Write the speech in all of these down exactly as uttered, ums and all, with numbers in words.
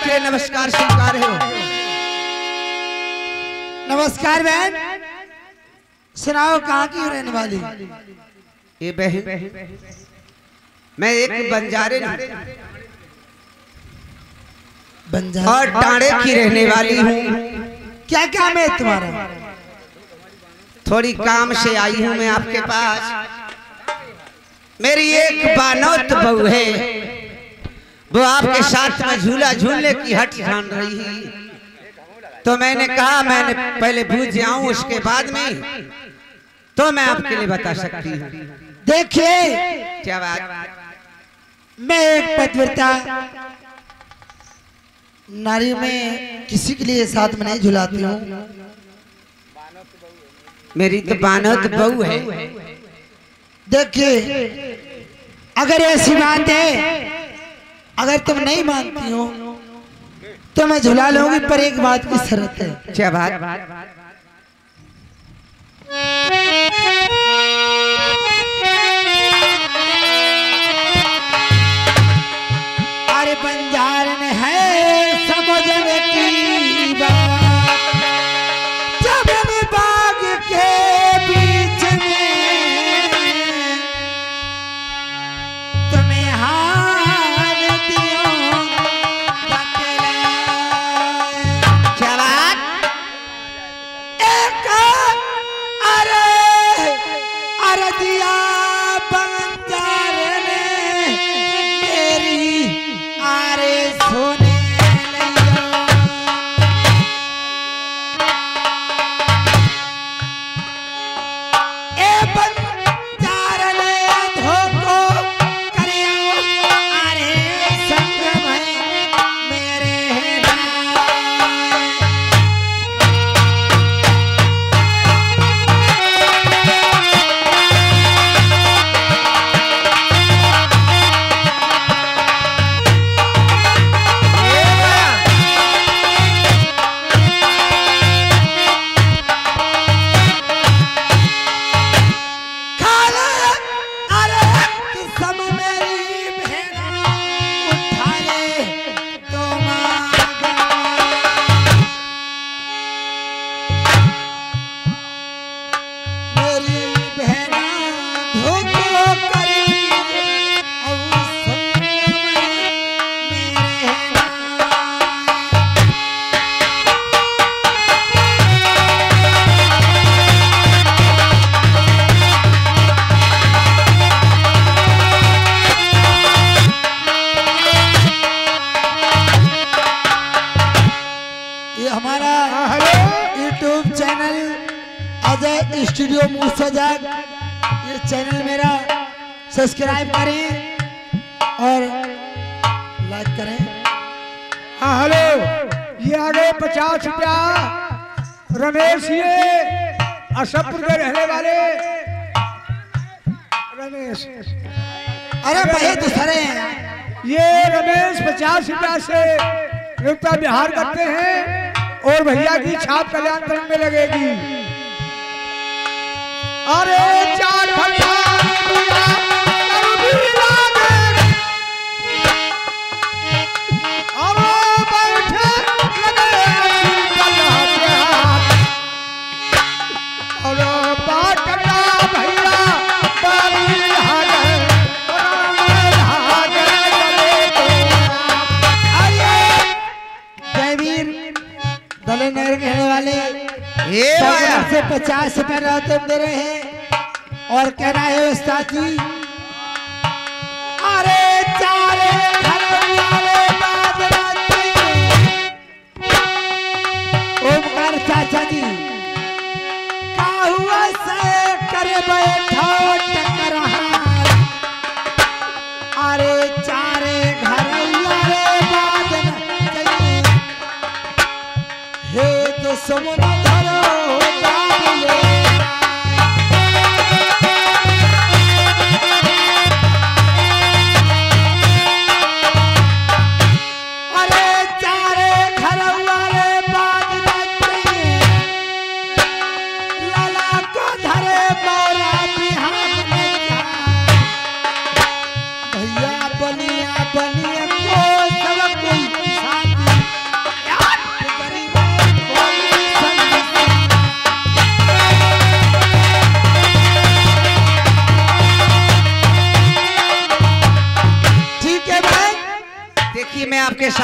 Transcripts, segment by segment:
के नमस्कार स्वीकार हो। नमस्कार बहन, सुनाओ कहाँ की रहने वाली? ये बहन मैं एक बंजारे बंजारा और टाड़े की रहने वाली हूँ। क्या काम है तुम्हारा? थोड़ी काम से आई हूँ मैं आपके पास। मेरी एक बानौत बहू है, वो आपके साथ में झूला झूलने की हट ठान रही है। तो मैंने कहा मैंने पहले भूल जाऊं, उसके बाद में तो मैं आपके लिए बता सकती हूँ। देखिए क्या बात? मैं एक पतिव्रता नारी में किसी के लिए साथ में नहीं झुलाती हूँ। मेरी तो बानौत बहू है। देखिए अगर ऐसी बात है, अगर तुम नहीं मानती हो तो मैं झुला लूंगी, पर एक बात की शर्त है। क्या बात? अरे बंजारन है समझने की बात, जब मैं बाग के बीच में तुम्हें हार दियो बतला। क्या बात? एक अरे अरे दिया बंजारन मेरी अरे सोने लिया। ए बंजारन धोखो करियो अरे संग में मेरे नाम। यूट्यूब चैनल अजय स्टूडियो मूसाजाग, ये चैनल मेरा सब्सक्राइब करें और लाइक करें। हाँ हेलो, ये आ गए पचास रुपया रमेश, ये अशोकपुर के रहने वाले रमेश। अरे भाई दूसरे हैं। ये रमेश पचास रुपया से रुपया बिहार करते हैं और भैया की छाप कल्याणपुर में लगेगी। अरे चार घंटा कहने वाले से पचास रुपए रतन दे रहे हैं और कहना है उस्ताद जी, अरे चारे घर वाले ओमकार चाचा जी का हुआ से करे बैठो टकरार। अरे चारे घर वाले बादल चाहिए हे तो समुद्र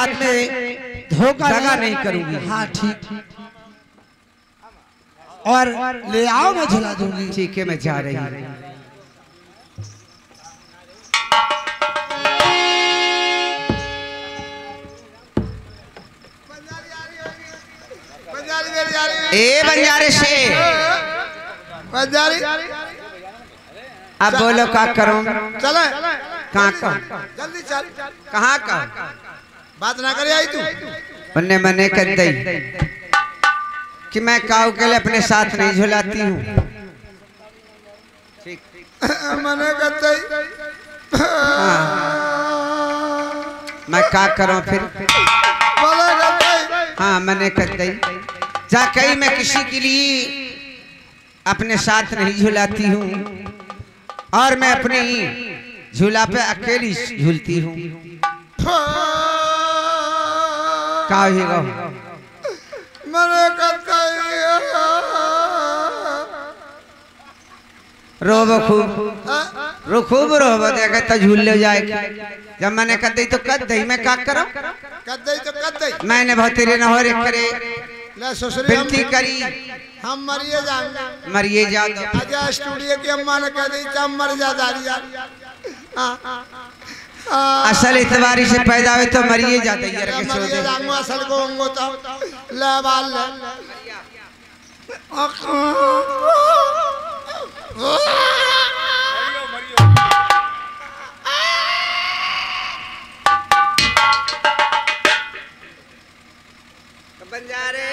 साथ में धोखा दगा नहीं करूंगी। हाँ ठीक। और ले आओ, मैं झुला दूंगी। ठीक है, मैं जा रही हूँ। ए बंजारे से बंजारी अब बोलो क्या करूं? चले कहाँ का? जल्दी चल। कहाँ का? बात ना करे आई तू। उन्ने मने कर दी कि मैं काऊ के लिए अपने साथ नहीं झुलाती हूँ। मने करते हाँ। मैं क्या करूं फिर? बोले करते हाँ, मैंने कर दी जा कहीं मैं किसी के लिए अपने साथ नहीं झुलाती हूँ और मैं अपने ही झूला पे अकेली झूलती हूँ। का होगा? मने करते रोबो खूब रो खूब रोबो देखा तो झूल ले जाएगी। जब मैंने कर दी तो कर दी, मैं क्या करूं? कर दे तो कर दे। मैंने बहुत तेरे नहरे करे ले ससुरी विनती करी, हम मरिए जाएंगे। मरिए जा दो। आजा स्टूडियो की अम्मा ने कह दी चम मर जा दारी यार। असल इतवारी से पैदा हुए तो मरिए जाते यार के छोड़ मरिए दे। जाऊंगा असल को होंगो तो ले बाल ले। बंजारे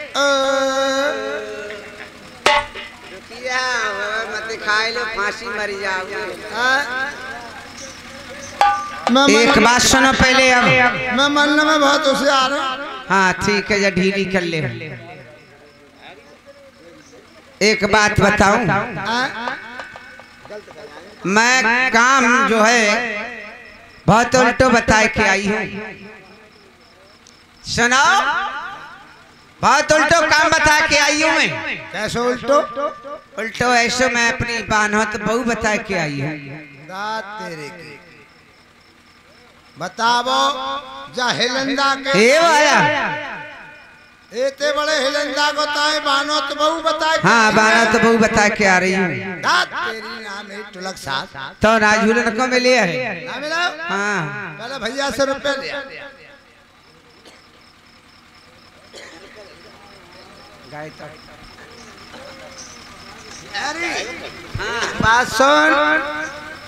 रुकिया मत खाए लो, फांसी मर जाओगे। एक बात सुनो पहले। अब मैं मरने में बहुत होशियार हूँ। हाँ ठीक है, जा ढीली कर ले। एक बात बताऊं, मैं काम जो है बहुत उल्टो बता के आई हूँ। सुनो, बहुत उल्टो काम बता के आई हूँ मैं। कैसे उल्टो? उल्टो ऐसे मैं अपनी बानहत बहू बता के आई हूँ। दात तेरे की बतावो जा हिलंदा के ए आया एते बड़े हिलंदा को ताए बानो तो बहु बता के। हाँ, बानहत बहू बता के आ रही हूँ। दात तेरी नाम है टुलक साथ तो ना झूलन को मिले है। ना मिला। हाँ, पहले भैया से रुपए लिया। अरे बात सुन,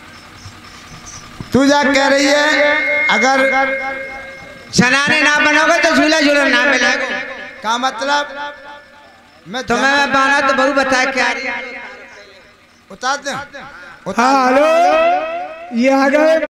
तू जा कह रही है अगर शनाने ना बनोगे तो झूला झूला ना मिलेगा। का मतलब? मैं तो मैं बाना तो बहु बता के आ रही हूँ। उतार दे। हाँ हेलो, ये आ गए।